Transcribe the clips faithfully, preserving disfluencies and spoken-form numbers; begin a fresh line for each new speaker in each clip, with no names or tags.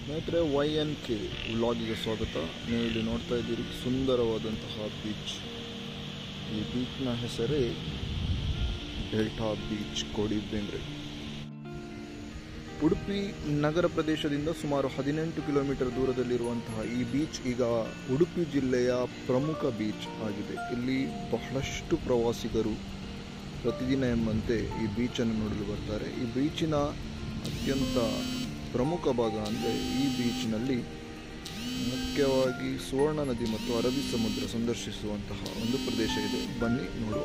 ಸ್ನೇಹಿತರೆ, Y N K ವ್ಲಾಗಿಗೆ ಸ್ವಾಗತ. ನೀವು ಇಲ್ಲಿ ನೋಡ್ತಾ ಇದ್ದೀರಿ ಸುಂದರವಾದಂತಹ ಬೀಚ್. ಈ ಬೀಚ್ನ ಹೆಸರೇ ಡೆಲ್ಟಾ ಬೀಚ್, ಕೋಡಿಬೇಂದ್ರೆ. ಉಡುಪಿ ನಗರ ಪ್ರದೇಶದಿಂದ ಸುಮಾರು ಹದಿನೆಂಟು ಕಿಲೋಮೀಟರ್ ದೂರದಲ್ಲಿರುವಂತಹ ಈ ಬೀಚ್ ಈಗ ಉಡುಪಿ ಜಿಲ್ಲೆಯ ಪ್ರಮುಖ ಬೀಚ್ ಆಗಿದೆ. ಇಲ್ಲಿ ಬಹಳಷ್ಟು ಪ್ರವಾಸಿಗರು ಪ್ರತಿದಿನ ಎಂಬಂತೆ ಈ ಬೀಚನ್ನು ನೋಡಲು ಬರ್ತಾರೆ. ಈ ಬೀಚಿನ ಅತ್ಯಂತ ಪ್ರಮುಖ ಭಾಗ ಅಂದರೆ ಈ ಬೀಚ್ನಲ್ಲಿ ಮುಖ್ಯವಾಗಿ ಸುವರ್ಣ ನದಿ ಮತ್ತು ಅರಬ್ಬಿ ಸಮುದ್ರ ಸಂದರ್ಶಿಸುವಂತಹ ಒಂದು ಪ್ರದೇಶ ಇದೆ. ಬನ್ನಿ ನೋಡುವ.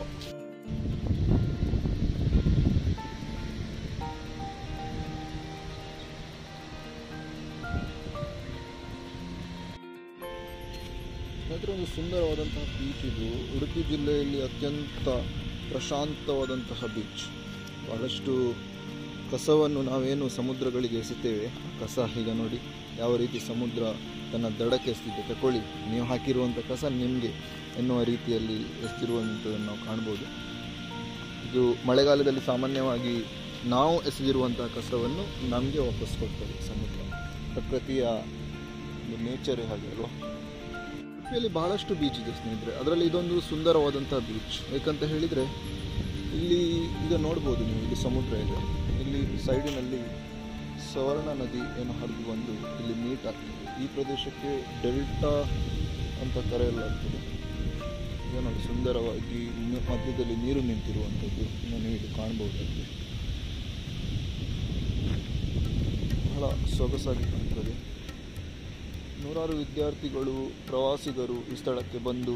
ಸ್ನೇಹಿತರೆ, ಒಂದು ಸುಂದರವಾದಂತಹ ಬೀಚ್ ಇದು. ಉಡುಪಿ ಜಿಲ್ಲೆಯಲ್ಲಿ ಅತ್ಯಂತ ಪ್ರಶಾಂತವಾದಂತಹ ಬೀಚ್. ಬಹಳಷ್ಟು ಕಸವನ್ನು ನಾವೇನು ಸಮುದ್ರಗಳಿಗೆ ಎಸೆತೇವೆ, ಕಸ ಈಗ ನೋಡಿ ಯಾವ ರೀತಿ ಸಮುದ್ರ ತನ್ನ ದಡಕ್ಕೆ ಎಸೆದಿದೆ. ತಗೊಳ್ಳಿ, ನೀವು ಹಾಕಿರುವಂಥ ಕಸ ನಿಮಗೆ ಎನ್ನುವ ರೀತಿಯಲ್ಲಿ ಎಸೆದಿರುವಂಥದ್ದನ್ನು ನಾವು ಕಾಣ್ಬೋದು. ಇದು ಮಳೆಗಾಲದಲ್ಲಿ ಸಾಮಾನ್ಯವಾಗಿ ನಾವು ಎಸೆದಿರುವಂಥ ಕಸವನ್ನು ನಮಗೆ ವಾಪಸ್ ಕೊಡ್ತದೆ ಸಮುದ್ರ. ಪ್ರಕೃತಿಯ ನೇಚರೇ ಹಾಗೆ ಅಲ್ವಾ. ಉಡುಪಿಯಲ್ಲಿ ಬಹಳಷ್ಟು ಬೀಚ್ ಇದೆ ಸ್ನೇಹಿತರೆ. ಅದರಲ್ಲಿ ಇದೊಂದು ಸುಂದರವಾದಂಥ ಬೀಚ್. ಏಕಂತ ಹೇಳಿದರೆ ಇಲ್ಲಿ ಈಗ ನೋಡ್ಬೋದು ನೀವು, ಇಲ್ಲಿ ಸಮುದ್ರ ಇದೆ. ಇಲ್ಲಿ ಸೈಡಿನಲ್ಲಿ ಸುವರ್ಣ ನದಿ ಏನು ಹರಿದು ಬಂದು ಇಲ್ಲಿ ಮೀಟ್ ಆಗ್ತದೆ. ಈ ಪ್ರದೇಶಕ್ಕೆ ಡೆಲ್ಟಾ ಅಂತ ಕರೆಯಲಾಗ್ತದೆ. ಈಗ ನೋಡಿ, ಸುಂದರವಾಗಿ ಮಧ್ಯದಲ್ಲಿ ನೀರು ನಿಂತಿರುವಂಥದ್ದು ನೀವು ಇಲ್ಲಿ ಕಾಣ್ಬೋದಾಗಿದೆ. ಬಹಳ ಸೊಗಸಾಗಿ ಕಾಣ್ತದೆ. ನೂರಾರು ವಿದ್ಯಾರ್ಥಿಗಳು, ಪ್ರವಾಸಿಗರು ಈ ಸ್ಥಳಕ್ಕೆ ಬಂದು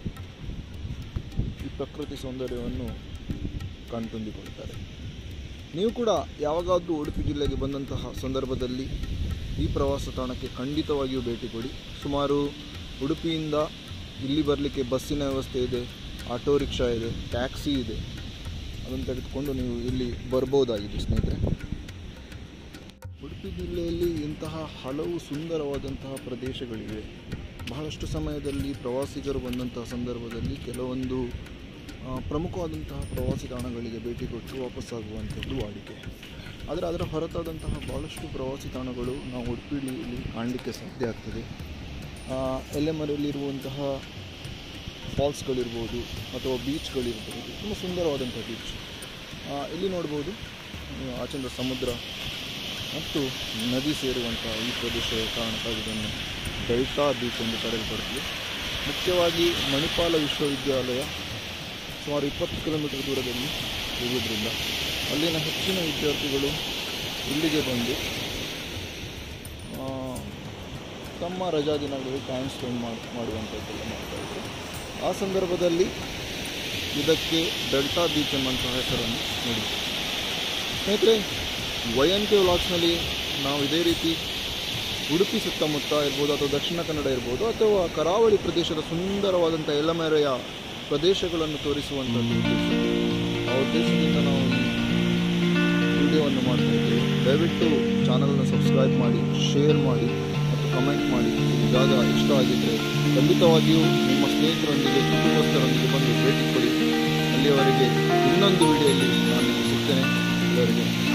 ಈ ಪ್ರಕೃತಿ ಸೌಂದರ್ಯವನ್ನು ಕಣ್ತುಂಬಿಕೊಳ್ತಾರೆ. ನೀವು ಕೂಡ ಯಾವಾಗಾದರೂ ಉಡುಪಿ ಜಿಲ್ಲೆಗೆ ಬಂದಂತಹ ಸಂದರ್ಭದಲ್ಲಿ ಈ ಪ್ರವಾಸ ತಾಣಕ್ಕೆ ಖಂಡಿತವಾಗಿಯೂ ಭೇಟಿ ಕೊಡಿ. ಸುಮಾರು ಉಡುಪಿಯಿಂದ ಇಲ್ಲಿ ಬರಲಿಕ್ಕೆ ಬಸ್ಸಿನ ವ್ಯವಸ್ಥೆ ಇದೆ, ಆಟೋ ರಿಕ್ಷಾ ಇದೆ, ಟ್ಯಾಕ್ಸಿ ಇದೆ. ಅದನ್ನು ತೆಗೆದುಕೊಂಡು ನೀವು ಇಲ್ಲಿ ಬರ್ಬೋದಾಗಿದೆ ಸ್ನೇಹಿತರೆ. ಉಡುಪಿ ಜಿಲ್ಲೆಯಲ್ಲಿ ಇಂತಹ ಹಲವು ಸುಂದರವಾದಂತಹ ಪ್ರದೇಶಗಳಿವೆ. ಬಹಳಷ್ಟು ಸಮಯದಲ್ಲಿ ಪ್ರವಾಸಿಗರು ಬಂದಂತಹ ಸಂದರ್ಭದಲ್ಲಿ ಕೆಲವೊಂದು ಪ್ರಮುಖವಾದಂತಹ ಪ್ರವಾಸಿ ತಾಣಗಳಿಗೆ ಭೇಟಿ ಕೊಟ್ಟು ವಾಪಸ್ಸಾಗುವಂಥದ್ದು ವಾಡಿಕೆ. ಆದರೆ ಅದರ ಹೊರತಾದಂತಹ ಭಾಳಷ್ಟು ಪ್ರವಾಸಿ ತಾಣಗಳು ನಾವು ಉಡುಪಿಯಲ್ಲಿ ಕಾಣಲಿಕ್ಕೆ ಸಾಧ್ಯ ಆಗ್ತದೆ. ಎಲೆಮರೆಯಲ್ಲಿರುವಂತಹ ಫಾಲ್ಸ್ಗಳಿರ್ಬೋದು ಅಥವಾ ಬೀಚ್ಗಳಿರ್ಬೋದು, ತುಂಬ ಸುಂದರವಾದಂಥ ಬೀಚ್. ಇಲ್ಲಿ ನೋಡ್ಬೋದು ಆಚೆಯಿಂದ ಸಮುದ್ರ ಮತ್ತು ನದಿ ಸೇರುವಂಥ ಈ ಪ್ರದೇಶದ ಕಾರಣಕ್ಕಾಗಿ ಇದನ್ನು ಡೆಲ್ಟಾ ಬೀಚ್ ಎಂದು ಕರೆಯಲ್ಪಡುತ್ತದೆ. ಮುಖ್ಯವಾಗಿ ಮಣಿಪಾಲ ವಿಶ್ವವಿದ್ಯಾಲಯ ಸುಮಾರು ಇಪ್ಪತ್ತು ಕಿಲೋಮೀಟರ್ ದೂರದಲ್ಲಿ ಇರುವುದರಿಂದ ಅಲ್ಲಿನ ಹೆಚ್ಚಿನ ವಿದ್ಯಾರ್ಥಿಗಳು ಇಲ್ಲಿಗೆ ಬಂದು ತಮ್ಮ ರಜಾ ದಿನಗಳಲ್ಲಿ ಟೈಮ್ ಸ್ಪೆಂಡ್ ಮಾಡಿ ಮಾಡುವಂಥದ್ದೆಲ್ಲ ಮಾಡ್ತಾಯಿದ್ರು. ಆ ಸಂದರ್ಭದಲ್ಲಿ ಇದಕ್ಕೆ ಡೆಲ್ಟಾ ಬೀಚ್ ಎಂಬಂತಹ ಹೆಸರನ್ನು ನೀಡಿದೆ. ಸ್ನೇಹಿತರೆ, ವೈ ಎನ್ ಕೆ ವ್ಲಾಗ್ಸ್ನಲ್ಲಿ ನಾವು ಇದೇ ರೀತಿ ಉಡುಪಿ ಸುತ್ತಮುತ್ತ ಇರ್ಬೋದು ಅಥವಾ ದಕ್ಷಿಣ ಕನ್ನಡ ಇರ್ಬೋದು ಅಥವಾ ಕರಾವಳಿ ಪ್ರದೇಶದ ಸುಂದರವಾದಂಥ ಎಲೆಮರೆಯ ಪ್ರದೇಶಗಳನ್ನು ತೋರಿಸುವಂಥದ್ದು ಉದ್ದೇಶ. ಆ ಉದ್ದೇಶದಿಂದ ನಾವು ಈ ವಿಡಿಯೋವನ್ನು ಮಾಡ್ತಾ ಇದ್ದೇವೆ. ದಯವಿಟ್ಟು ಚಾನಲನ್ನು ಸಬ್ಸ್ಕ್ರೈಬ್ ಮಾಡಿ, ಶೇರ್ ಮಾಡಿ ಮತ್ತು ಕಮೆಂಟ್ ಮಾಡಿ. ಈ ಜಾಗ ಇಷ್ಟ ಆಗಿದ್ದರೆ ಖಂಡಿತವಾಗಿಯೂ ನಿಮ್ಮ ಸ್ನೇಹಿತರೊಂದಿಗೆ, ಕುಟುಂಬಸ್ಥರೊಂದಿಗೆ ಬಂದು ಭೇಟಿ ಕೊಡಿ. ಅಲ್ಲಿಯವರೆಗೆ ಇನ್ನೊಂದು ವಿಡಿಯೋಯಲ್ಲಿ ನಾನು ಸಿಗ್ತೇನೆ. ಎಲ್ಲರಿಗೂ